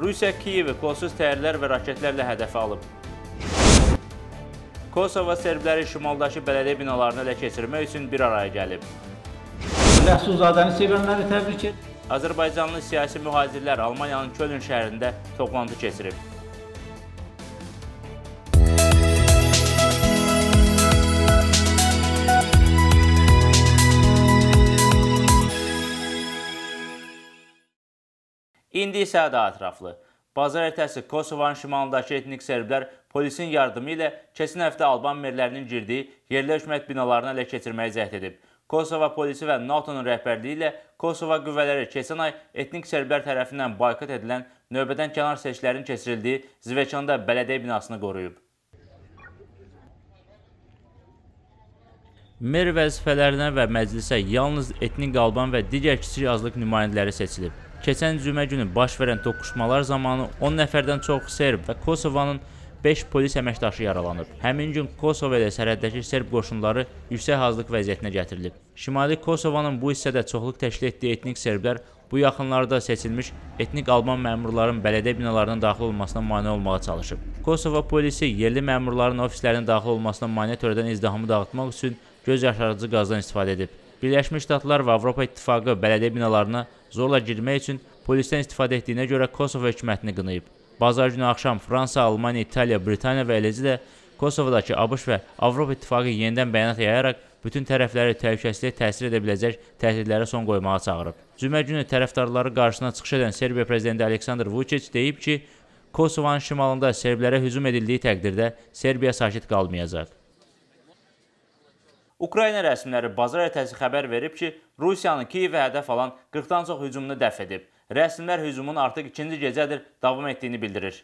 Rusiya Kiyevi qolsuz təyyarələr və raketlərlə hədəfə alıb. Kosovo serbləri şimaldakı bələdiyyə binalarını ələ keçirmək üçün bir araya gəlib. Rəsulzadəni sevənləri təbrik edir. Azərbaycanlı siyasi mühacirlər Almaniyanın Köln şəhərində toplantı keçirib. İndi isə daha ətraflı. Bazar ertəsi Kosovanın şimalındakı etnik serblər polisin yardımı ilə keçən həftə Alban merlərinin girdiyi yerli hökumət binalarını ələ keçirməyə cəhd edib. Kosova polisi və NATO-nun rəhbərliyi ilə Kosova qüvvələri keçən ay etnik serblər tərəfindən boykot edilən növbədən kənar seçkilərin keçirildiyi Zveçanda bələdiyyə binasını qoruyub. Mer vəzifələrinə və məclisə yalnız etnik Alban və digər kiçik azlıq nümayəndələri seçilib. Keçən cümə günü baş verən toqquşmalar zamanı 10 nəfərdən çox serb və Kosovanın 5 polis əməkdaşı yaralanıb. Həmin gün Kosova ilə sərhəddəki serb qoşunları yüksək hazırlıq vəziyyətinə gətirilib. Şimali Kosovanın bu hissədə çoxluq təşkil etdiyi etnik serblər bu yaxınlarda seçilmiş etnik Alman məmurların bələdiyyə binalarına daxil olmasına mane olmağa çalışıb. Kosova polisi yerli məmurların ofislərinin daxil olmasına mane törədən izdihamı dağıtmaq üçün göz yaşarıcı qazdan istifadə edib. Birləşmiş Ştatlar və Avropa İttifaqı bələdiyyə binalarına zorla girmək üçün polisdən istifadə etdiyinə görə Kosova hökumətini qınayıb. Bazar günü axşam Fransa, Almaniya, İtaliya, Britaniya və eləcə də Kosovadakı ABŞ və Avropa İttifaqı yenidən bəyanat yayaraq bütün tərəfləri təhlükəsizliyə təsir edə biləcək təhdidlərə son qoymağa çağırıb. Cümə günü tərəfdarları qarşısına çıxış edən Serbiya prezidenti Aleksandr Vučić deyib ki, Kosovanın şimalında serblərə hücum edildiyi təqdirdə Serbiya sakit qalmayacaq. Ukrayna rəsmiləri bazar ertəsi xəbər verib ki, Rusiyanın Kiyevə hədəf alan 40-dan çox hücumunu dəf edib. Rəsmilər hücumun artıq ikinci gecədir davam etdiyini bildirir.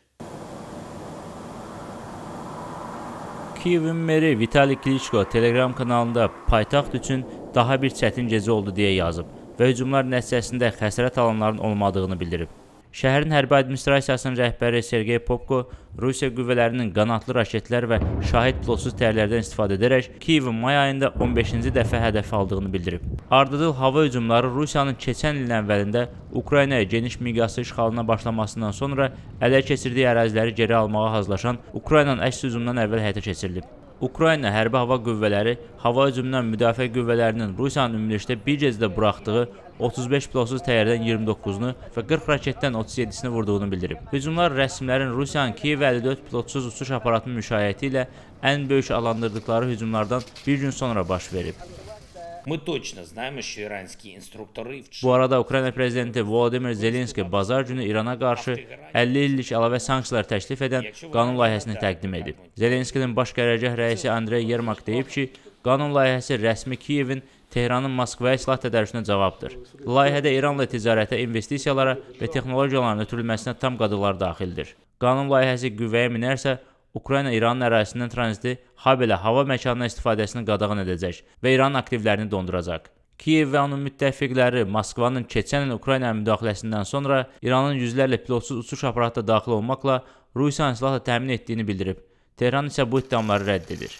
Kiyevin meri Vitali Klitschko Telegram kanalında paytaxt üçün daha bir çətin gecə oldu deyə yazıb və hücumlar nəticəsində xəsarət alanların olmadığını bildirib. Şəhərin hərbi administrasiyasının rəhbəri Sergey Popko Rusiya qüvvələrinin qanatlı raketlər və şahid pilotsuz təyyarələrdən istifadə edərək Kiyevin may ayında 15-ci dəfə hədəf aldığını bildirib. Ardıcıl hava hücumları Rusiyanın keçən ilin əvvəlində Ukraynaya geniş miqyaslı işğalına başlamasından sonra ələ keçirdiyi əraziləri geri almağa hazırlaşan Ukraynanın əks hücumdan əvvəl həyata keçirilib. Ukrayna hərbi hava qüvvələri hava hücumundan müdafiə qüvvələrinin Rusiyanın ümumilikdə bir gecədə buraxdığı 35 pilotsuz təyyarədən 29-nu və 40 raketdən 37-sini vurduğunu bildirib. Hücumlar rəsmilərin Rusiyanın Kiyev 54 pilotsuz uçuş aparatının müşayiəti ilə ən böyük alandırdıqları hücumlardan bir gün sonra baş verib. Bu arada Ukrayna prezidenti Volodymyr Zelenski bazar günü İrana qarşı 50 illik əlavə sanksiyalar təklif edən qanun layihəsini təqdim edib. Zelenskinin baş qərargah rəisi Andrey Yermak deyib ki, qanun layihəsi rəsmi Kiyevin Tehranın Moskvaya silah tədarükünə cavabdır. Layihədə İranla ticarətə, investisiyalara və texnologiyaların ötürülməsinə tam qadıqlar daxildir. Qanun layihəsi qüvvəyə minərsə, Ukrayna İranın ərazisindən tranziti, habelə hava məkanına istifadəsini qadağan edəcək və İranın aktivlərini donduracaq. Kiyev və onun müttəfiqləri Moskvanın keçən il Ukraynaya müdaxiləsindən sonra İranın yüzlərlə pilotsuz uçuş aparatı daxil olmaqla Rusiyanın silahla təmin etdiyini bildirib. Tehran isə bu iddiaları rədd edir.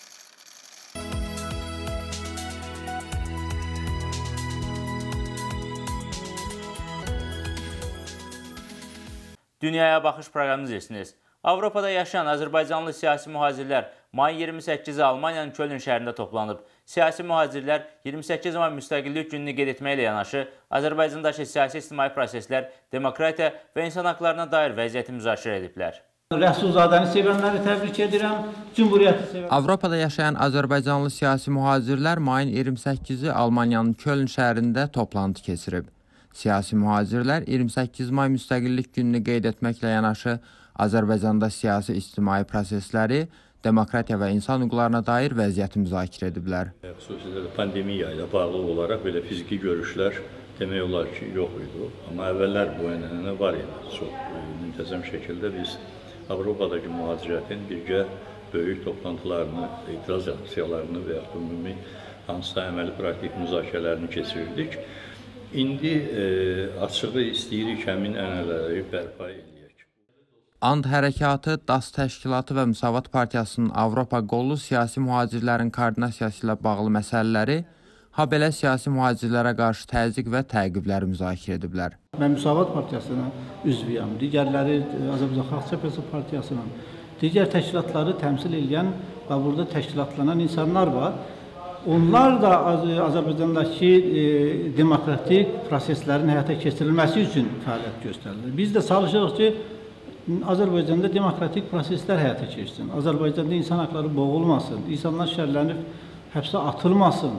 Dünyaya baxış proqramını izləyirsiniz. Avropada yaşayan Azərbaycanlı siyasi mühacirlər mayın 28-i Almaniyanın Köln şəhərində toplanıb. Siyasi mühacirlər 28 may müstəqillik gününü qeyd etməklə yanaşı, Azərbaycandakı siyasi-ictimai proseslər, demokratiya və insan haqlarına dair vəziyyəti müzakirə ediblər. Rəsulzadəni sevənləri təbrik edirəm, Cümhuriyyəti sevənləri. Avropada yaşayan Azərbaycanlı siyasi mühacirlər mayın 28-i Almaniyanın Köln şəhərində toplantı keçirib. Siyasi mühacirlər 28 may müstəqillik gününü qeyd etməklə yanaşı, Azərbaycanda siyasi-ictimai prosesləri, demokratiya və insan hüquqlarına dair vəziyyəti müzakirə ediblər. Xüsusilə pandemiya ilə bağlı olaraq belə fiziki görüşlər demək olar ki, yox idi. Amma əvvəllər bu ənənə var idi. Çox müntəzəm şəkildə biz Avropadakı mühacirətin birgə böyük toplantılarını, etiraz aksiyalarını və yaxud ümumi hansısa əməli praktik müzakirələrini keçirirdik. İndi açığı istəyirik həmin ənənələri bərpa edək. And Hərəkatı, DAS Təşkilatı və Müsavat Partiyasının Avropa qolu siyasi mühacirlərin koordinasiyası ilə bağlı məsələləri Habelə siyasi mühacirlərə qarşı təzyiq və təqibləri müzakirə ediblər. Mən Müsavat Partiyasına üzvüyəm. Digərləri Azərbaycan Xalq Cəbhəsi Partiyasının, digər təşkilatları təmsil edən və burada təşkilatlanan insanlar var. Onlar da Azərbaycandakı demokratik proseslərin həyata keçirilməsi üçün fəaliyyət göstərirlər. Biz də çalışırıq ki, Azərbaycanda demokratik proseslər həyata keçsin. Azərbaycanda insan haqları boğulmasın, insanlar şərlənib həbsə atılmasın.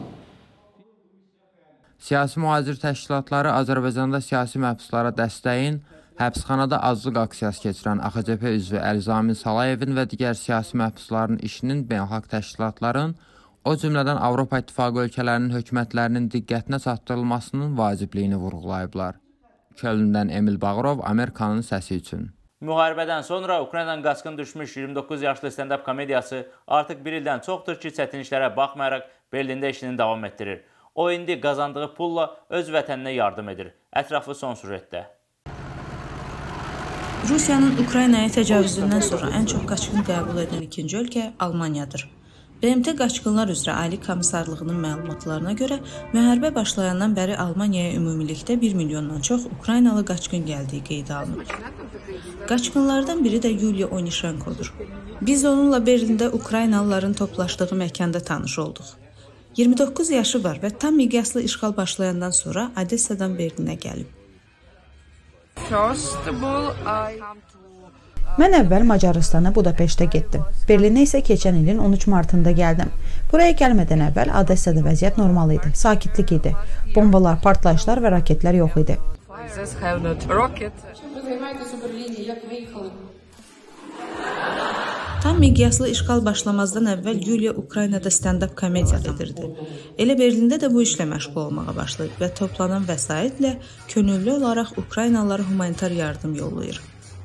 Siyasi mühacir təşkilatları Azərbaycanda siyasi məhbuslara dəstəyin, həbsxanada azlıq aksiyası keçirən AXCP üzvü Əlzamin Salayevin və digər siyasi məhbusların işinin beynəlxalq təşkilatların, o cümlədən Avropa İttifaqı ölkələrinin hökumətlərinin diqqətinə çatdırılmasının vacibliyini vurğulayıblar. Kölündən Emil Bağırov, Amerikanın səsi üçün. Müharibədən sonra Ukraynadan qaçqın düşmüş 29 yaşlı stand-up komediyası artıq bir ildən çoxdur ki, çətinliklərə baxmayaraq Berlində işini davam etdirir. O indi qazandığı pulla öz vətəninə yardım edir. Ətrafı son süjetdə. Rusiyanın Ukraynaya təcavüzündən sonra ən çox qaçqın qəbul edən ikinci ölkə Almaniyadır. BMT Qaçqınlar üzrə Ali Komissarlığının məlumatlarına görə, müharibə başlayandan bəri Almaniyaya ümumilikdə 1 milyondan çox Ukraynalı qaçqın gəldiyi qeydə alınıb. Qaçqınlardan biri də Yuliya Onişenkodur. Biz onunla Berlində Ukraynalıların toplaşdığı məkanda tanış olduq. 29 yaşı var və tam miqyaslı işğal başlayandan sonra Odessadan Berlinə gəlib. Mən əvvəl Macaristana Budapeştə getdim. Berlinə isə keçən ilin 13 martında gəldim. Buraya gəlmədən əvvəl Odessada vəziyyət normal idi, sakitlik idi. Bombalar, partlayışlar və raketlər yox idi. Tam miqyaslı işğal başlamazdan əvvəl Yuliya Ukraynada stand-up komediya edirdi. Elə Berlində də bu işlə məşğul olmağa başlayıb və toplanan vəsaitlə könüllü olaraq Ukraynalılara humanitar yardım yollayır.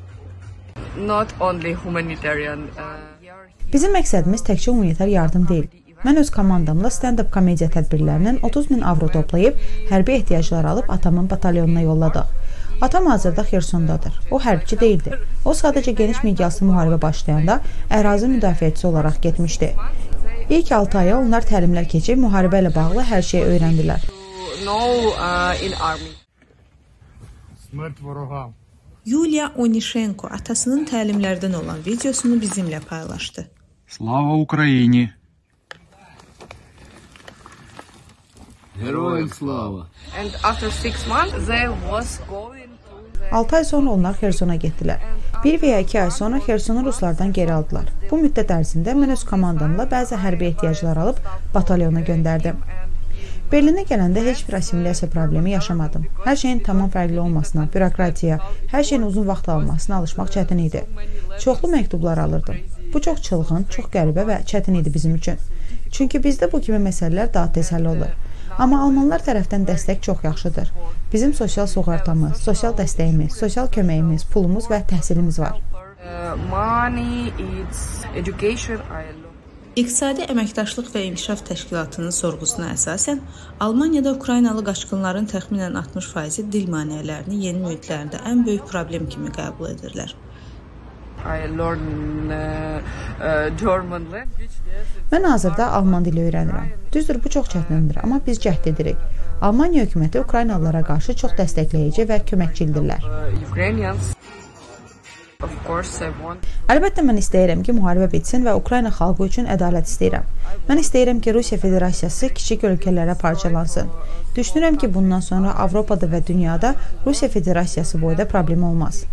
Bizim məqsədimiz təkcə humanitar yardım deyil. Mən öz komandamla stand-up komediya tədbirlərindən 30.000 avro toplayıb, hərbi ehtiyaclar alıb atamın batalyonuna yolladıq. Atam hazırda Xersondadır. O hərbçi deyildi. O sadəcə geniş miqyaslı müharibə başlayanda ərazi müdafiəçisi olaraq getmişdi. İlk 6 aya onlar təlimlər keçib müharibə ilə bağlı hər şeyi öyrəndilər. Yuliya Onişenko atasının təlimlərdən olan videosunu bizimlə paylaşdı. Slava Ukrayini! Heroyam slava! 6 ay sonra onlar Xersona getdilər. 1 və ya 2 ay sonra Xersonu ruslardan geri aldılar. Bu müddət ərzində mən öz komandamla bəzi hərbi ehtiyaclar alıb batalyona göndərdim. Berlinə gələndə heç bir assimilyasiya problemi yaşamadım. Hər şeyin tamam fərqli olmasına, bürokratiya, hər şeyin uzun vaxt almasına alışmaq çətin idi. Çoxlu məktublar alırdım. Bu çox çılğın, çox qəribə və çətin idi bizim üçün. Çünki bizdə bu kimi məsələlər daha tez həll olur. Amma almanlar tərəfdən dəstək çox yaxşıdır. Bizim sosial sığortamız, sosial dəstəyimiz, sosial köməyimiz, pulumuz və təhsilimiz var. İqtisadi Əməkdaşlıq və İnkişaf Təşkilatının sorğusuna əsasən, Almaniyada Ukraynalı qaçqınların təxminən 60%-i dil maneələrini yeni mühitlərində ən böyük problem kimi qəbul edirlər. Mən hazırda alman dili öyrənirəm. Düzdür, bu çox çətindir, amma biz cəhd edirik. Almaniya hökuməti Ukraynalılara qarşı çox dəstəkləyici və köməkçildirlər. Əlbəttə, mən istəyirəm ki, müharibə bitsin və Ukrayna xalqı üçün ədalət istəyirəm. Mən istəyirəm ki, Rusiya Federasiyası kiçik ölkələrə parçalansın. Düşünürəm ki, bundan sonra Avropada və dünyada Rusiya Federasiyası boyda problem olmaz.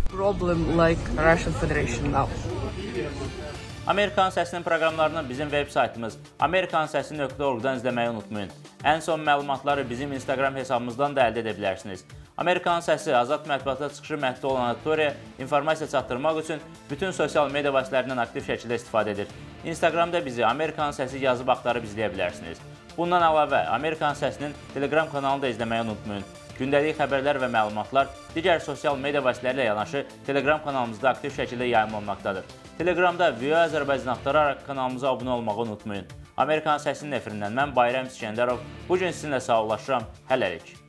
Amerikan Səsinin proqramlarını bizim veb saytımız amerikansəsi.org-dan izləməyi unutmayın. Ən son məlumatları bizim Instagram hesabımızdan da əldə edə bilərsiniz. Amerikan Səsi azad mətbuata çıxışı məhdud olan auditoriya informasiya çatdırmaq üçün bütün sosial media vasitələrindən aktiv şəkildə istifadə edir. Instagramda bizi Amerikan Səsi yazıb axtarıb izləyə bilərsiniz. Bundan əlavə, Amerikan Səsinin Telegram kanalını da izləməyi unutmayın. Gündəlik xəbərlər və məlumatlar digər sosial media vasitələri ilə yanaşı Telegram kanalımızda aktiv şəkildə yayımlanmaqdadır. Telegramda VOA Azərbaycan axtararaq kanalımıza abunə olmağı unutmayın. Amerikan Səsinin efirindən mən Bayram İskəndərov. Bu gün sizinlə sağollaşıram. Hələlik.